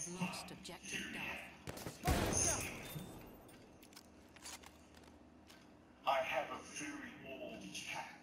have lost objective Duff. I have a very old cat.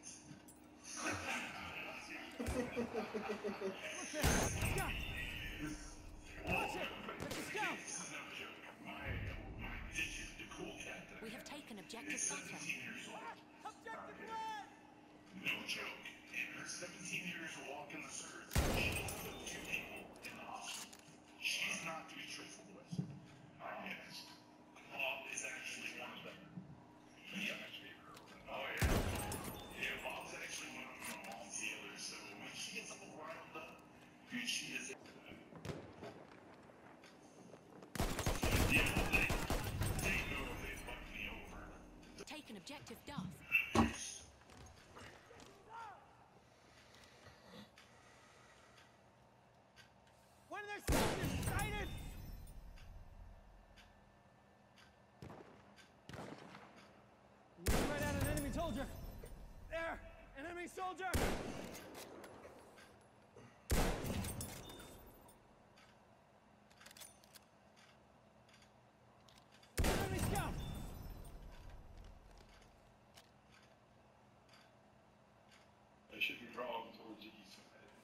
Watch it! Let's go! This is no joke. My this is the cool cat that I We have taken objective It's Butter. 17 years old. Objective red! No joke. In her 17 years of walking this earth, she has put 2 people in the hospital. She's not to be truthful with. Yes. Bob is actually one of them. Yeah. Oh, yeah. Yeah, Bob's actually one of them. Mom's the other. So when she gets all riled up, dude, she is. Yeah, they know they fucked me over. Taken objective Duff. One of their soldiers sighted! Right at an enemy soldier! There! An enemy soldier! Enemy scout! They should be drawn towards the east of that.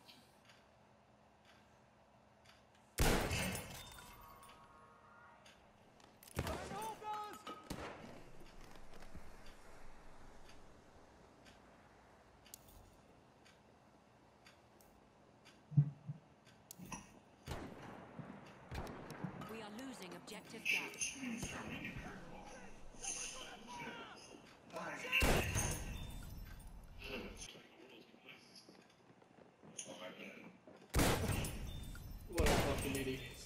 Fire in the hole, fellas! We are losing objective Duff. Oh, my bad. What a fucking idiot.